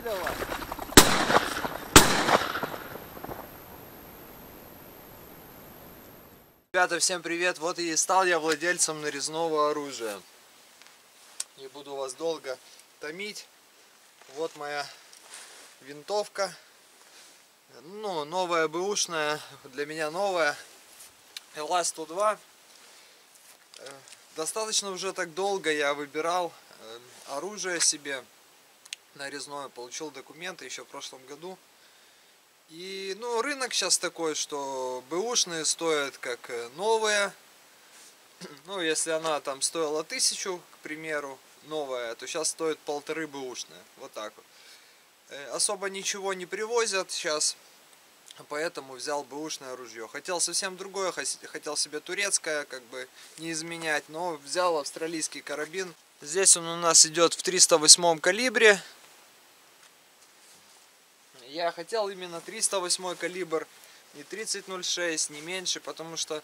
давай. Ребята, всем привет! Вот и стал я владельцем нарезного оружия. Не буду вас долго томить. Вот моя винтовка. Ну, новая бэушная, для меня новая. ЛА-102. Достаточно уже так долго я выбирал оружие себе нарезное. Получил документы еще в прошлом году. И ну, рынок сейчас такой, что бэушные стоят как новые. Ну, если она там стоила 1000, к примеру, новая, то сейчас стоит 1500 бэушная. Вот так вот. Особо ничего не привозят сейчас, поэтому взял бэушное ружье. Хотел совсем другое, хотел себе турецкое, как бы не изменять, но взял австралийский карабин. Здесь он у нас идет в 308 калибре. Я хотел именно 308 калибр, не 30.06, не меньше, потому что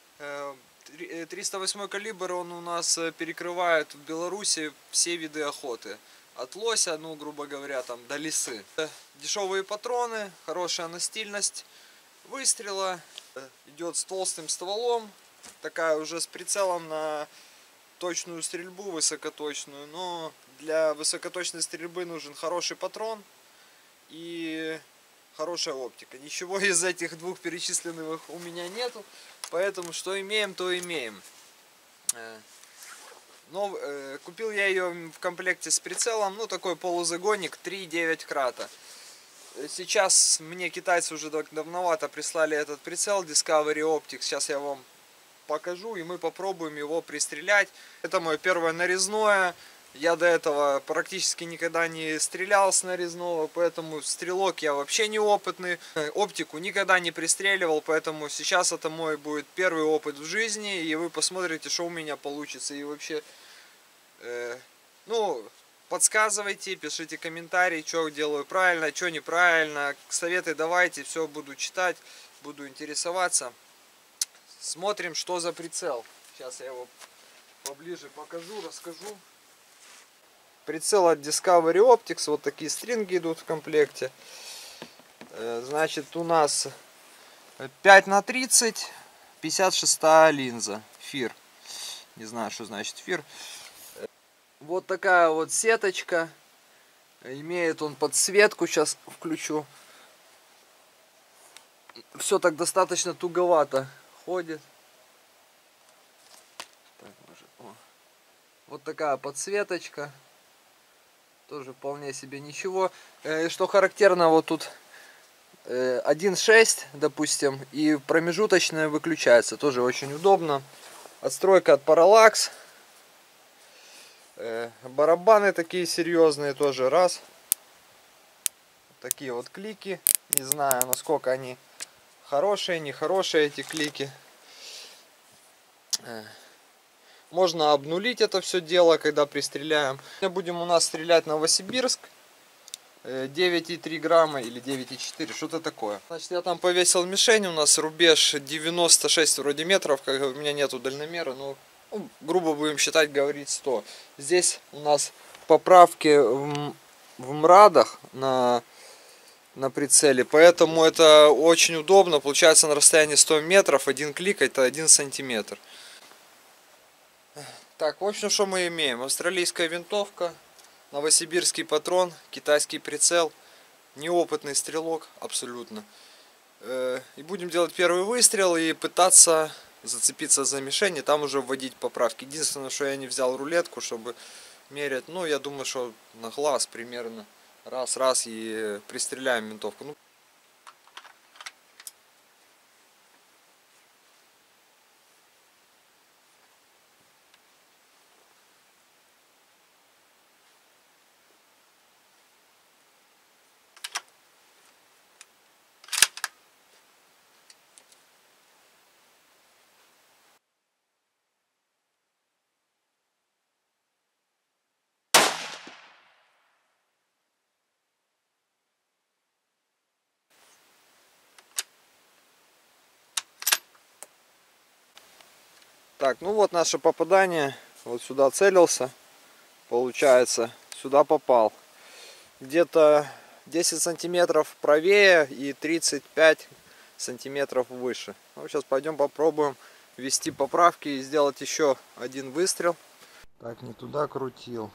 308 калибр он у нас перекрывает в Беларуси все виды охоты. От лося, ну, грубо говоря, там до лисы. Дешевые патроны, хорошая настильность выстрела. Идет с толстым стволом, такая уже с прицелом на точную стрельбу, высокоточную. Но для высокоточной стрельбы нужен хороший патрон и хорошая оптика. Ничего из этих двух перечисленных у меня нету, поэтому что имеем, то имеем. Но купил я ее в комплекте с прицелом, ну такой полузагонник 3,9 крата. Сейчас мне китайцы уже давновато прислали этот прицел Discovery Optics. Сейчас я вам покажу, и мы попробуем его пристрелять. Это мое первое нарезное. Я до этого практически никогда не стрелял с нарезного, поэтому стрелок я вообще неопытный. Оптику никогда не пристреливал, поэтому сейчас это мой будет первый опыт в жизни. И вы посмотрите, что у меня получится. И вообще, ну, подсказывайте, пишите комментарии, что делаю правильно, что неправильно. Советы давайте, все буду читать, буду интересоваться. Смотрим, что за прицел. Сейчас я его поближе покажу, расскажу. Прицел от Discovery Optics, вот такие стринги идут в комплекте. Значит, у нас 5х30, 56 линза, фир. Не знаю, что значит фир. Вот такая вот сеточка. Имеет он подсветку, сейчас включу. Все так достаточно туговато ходит. Так, вот такая подсветочка. Тоже вполне себе ничего. Что характерно, вот тут 1.6, допустим, и промежуточная выключается. Тоже очень удобно. Отстройка от Parallax. Барабаны такие серьезные тоже. Раз. Такие вот клики. Не знаю, насколько они хорошие, нехорошие эти клики. Можно обнулить это все дело, когда пристреляем. Будем у нас стрелять Новосибирск. 9,3 грамма или 9,4, что-то такое. Значит, я там повесил мишень, у нас рубеж 96 вроде метров, как у меня нету дальномера, ну, грубо будем считать, говорить 100. Здесь у нас поправки в мрадах на прицеле, поэтому это очень удобно. Получается на расстоянии 100 метров один клик, это 1 сантиметр. Так, в общем, что мы имеем? Австралийская винтовка, новосибирский патрон, китайский прицел, неопытный стрелок, абсолютно. И будем делать первый выстрел и пытаться зацепиться за мишень, и там уже вводить поправки. Единственное, что я не взял рулетку, чтобы мерять, ну, я думаю, что на глаз примерно раз и пристреляем винтовку. Ну, так, ну вот наше попадание. Вот сюда целился. Получается, сюда попал. где-то 10 сантиметров правее и 35 сантиметров выше. Ну, сейчас пойдем попробуем ввести поправки и сделать еще один выстрел. Так, не туда крутил.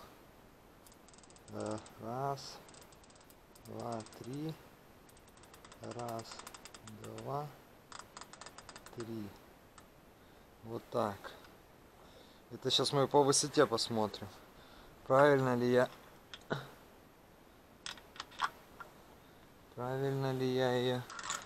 Раз, два, три. Раз, два, три. Вот так. Это сейчас мы по высоте посмотрим. Правильно ли я... Правильно ли я ее...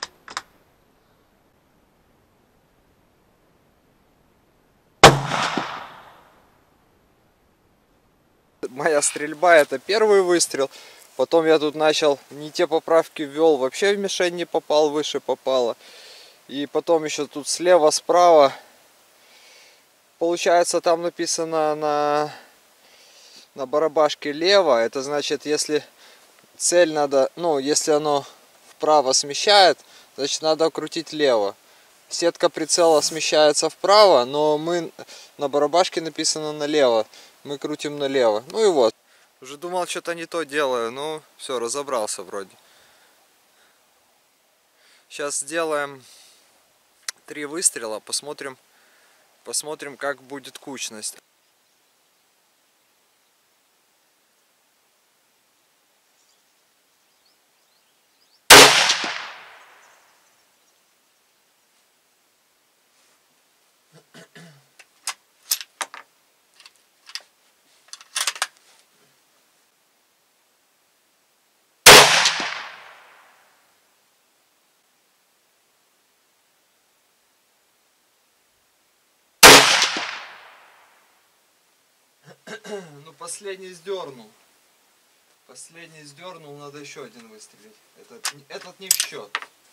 Моя стрельба — это первый выстрел. Потом я тут начал не те поправки ввел, вообще в мишень не попал, выше попало. И потом еще тут слева, справа. Получается, там написано на барабашке лево. Это значит, если цель надо, ну, если оно вправо смещает, значит надо крутить лево. Сетка прицела смещается вправо, но мы на барабашке написано налево. Мы крутим налево. Ну и вот. Уже думал, что-то не то делаю, но все, разобрался вроде. Сейчас сделаем 3 выстрела, посмотрим, как будет кучность. Ну, последний сдернул. Последний сдернул, надо еще один выстрелить. Этот не в счет.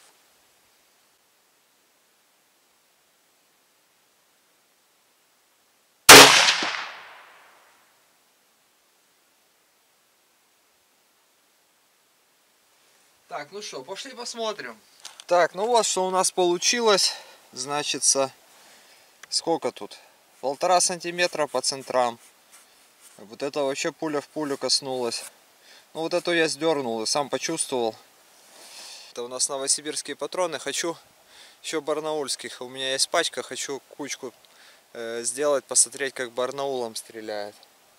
Так, ну что, пошли посмотрим. Так, ну вот что у нас получилось. Значится, сколько тут? 1,5 сантиметра по центрам. Вот это вообще пуля в пулю коснулась. Ну вот эту я сдернул и сам почувствовал. Это у нас новосибирские патроны. Хочу еще барнаульских. У меня есть пачка. Хочу кучку сделать, посмотреть, как барнаулом стреляет.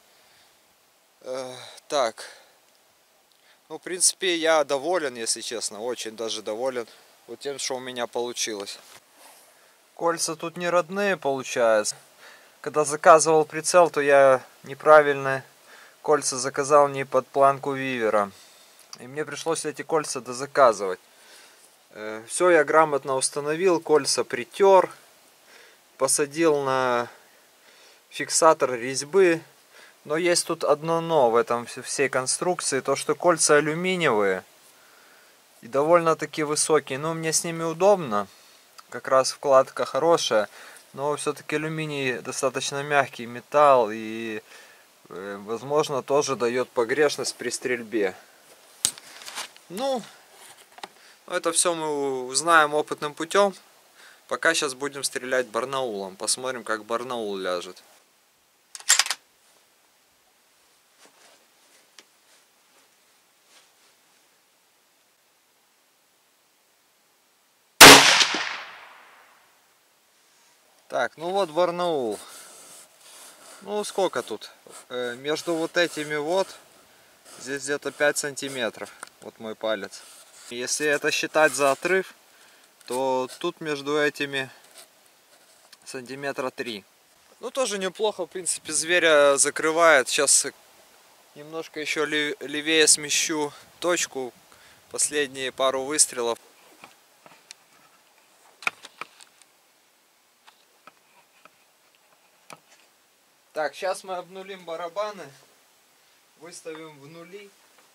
Так. Ну, в принципе, я доволен, если честно. Очень даже доволен вот тем, что у меня получилось. Кольца тут не родные, получается. Когда заказывал прицел, то я неправильно кольца заказал не под планку Вивера. И мне пришлось эти кольца дозаказывать. Все я грамотно установил, кольца притер. Посадил на фиксатор резьбы. Но есть тут одно но в этом всей конструкции. То, что кольца алюминиевые. И довольно-таки высокие. Но мне с ними удобно. Как раз вкладка хорошая. Но все-таки алюминий достаточно мягкий металл и, возможно, тоже дает погрешность при стрельбе. Ну, это все мы узнаем опытным путем. Пока сейчас будем стрелять барнаулом. Посмотрим, как барнаул ляжет. Так, ну вот барнаул. Ну сколько тут? Между вот этими вот, здесь где-то 5 сантиметров. Вот мой палец. Если это считать за отрыв, то тут между этими сантиметра 3. Ну тоже неплохо, в принципе, зверя закрывает. Сейчас немножко еще левее смещу точку. Последние пару выстрелов. Так, сейчас мы обнулим барабаны, выставим в нули.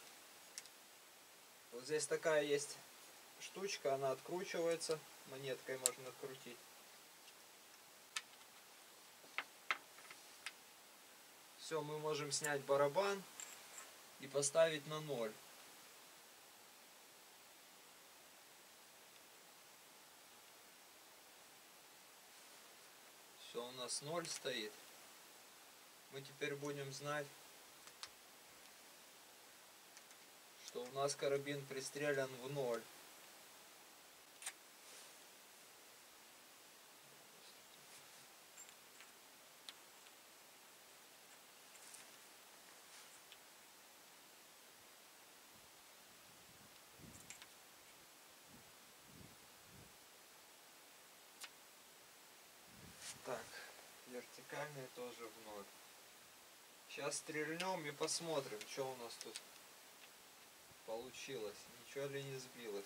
Вот здесь такая есть штучка, она откручивается, монеткой можно открутить. Все, мы можем снять барабан и поставить на 0. Все, у нас 0 стоит. Мы теперь будем знать, что у нас карабин пристрелян в ноль. Так, вертикальный тоже в ноль. Сейчас стрельнем и посмотрим, что у нас тут получилось. Ничего ли не сбилось.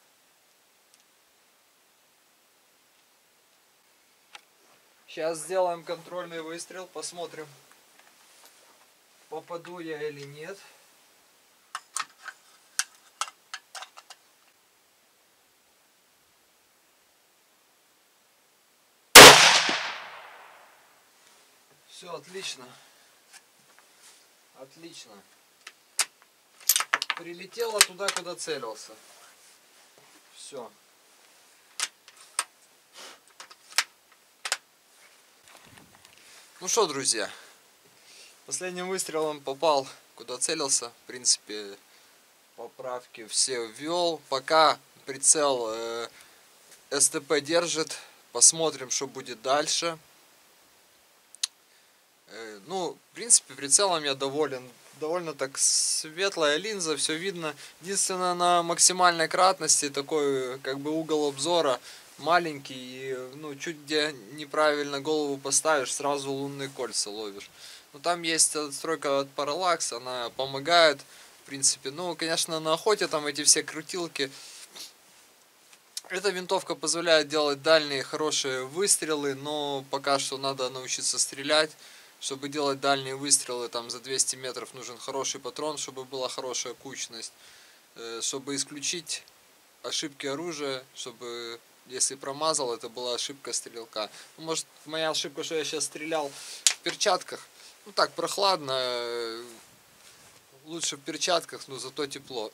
Сейчас сделаем контрольный выстрел, посмотрим, попаду я или нет. Все, отлично. Отлично. Прилетело туда, куда целился. Все. Ну что, друзья, последним выстрелом попал, куда целился. В принципе, поправки все ввел. Пока прицел СТП держит. Посмотрим, что будет дальше. Ну, в принципе, прицелом я доволен. Довольно так светлая линза, все видно. Единственное, на максимальной кратности такой как бы угол обзора маленький. И, ну, чуть где неправильно голову поставишь, сразу лунные кольца ловишь. Но там есть отстройка от Parallax, она помогает. В принципе, ну, конечно, на охоте там эти все крутилки. Эта винтовка позволяет делать дальние хорошие выстрелы, но пока что надо научиться стрелять. Чтобы делать дальние выстрелы, там за 200 метров нужен хороший патрон, чтобы была хорошая кучность. Чтобы исключить ошибки оружия, чтобы, если промазал, это была ошибка стрелка. Может, моя ошибка, что я сейчас стрелял в перчатках. Ну так, прохладно. Лучше в перчатках, но зато тепло.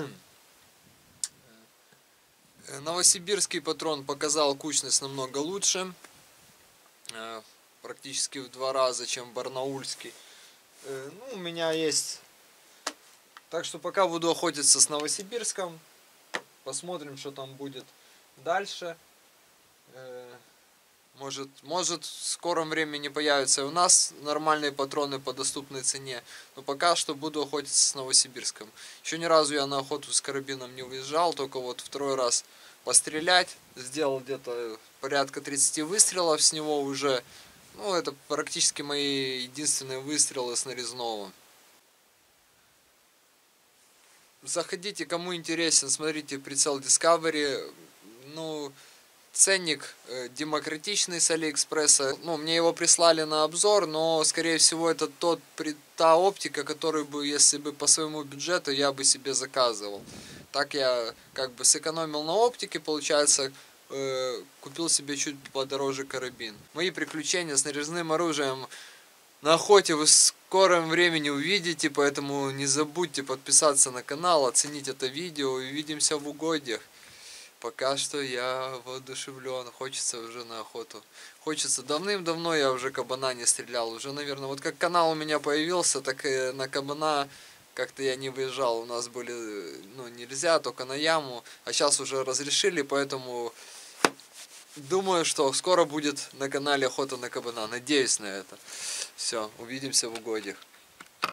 Новосибирский патрон показал кучность намного лучше. Практически в 2 раза, чем барнаульский. Ну, у меня есть. Так что пока буду охотиться с Новосибирском. Посмотрим, что там будет дальше. Может в скором времени появятся и у нас нормальные патроны по доступной цене. Но пока что буду охотиться с Новосибирском. Еще ни разу я на охоту с карабином не выезжал. Только вот второй раз пострелять. Сделал где-то порядка 30 выстрелов с него уже. Ну, это практически мои единственные выстрелы с нарезного. Заходите, кому интересен, смотрите прицел Discovery. Ну, ценник демократичный с Алиэкспресса. Ну, мне его прислали на обзор, но, скорее всего, это та оптика, которую бы, если бы по своему бюджету, я бы себе заказывал. Так я как бы сэкономил на оптике, получается, купил себе чуть подороже карабин. Мои приключения с нарезным оружием на охоте вы в скором времени увидите, поэтому не забудьте подписаться на канал, оценить это видео. Увидимся в угодьях. Пока что я воодушевлен, хочется уже на охоту. Хочется, давным-давно я уже кабана не стрелял. Уже, наверное, вот как канал у меня появился, так и на кабана как-то я не выезжал. У нас были, ну, нельзя, только на яму. А сейчас уже разрешили, поэтому думаю, что скоро будет на канале охота на кабана. Надеюсь на это. Все, увидимся в угодьях.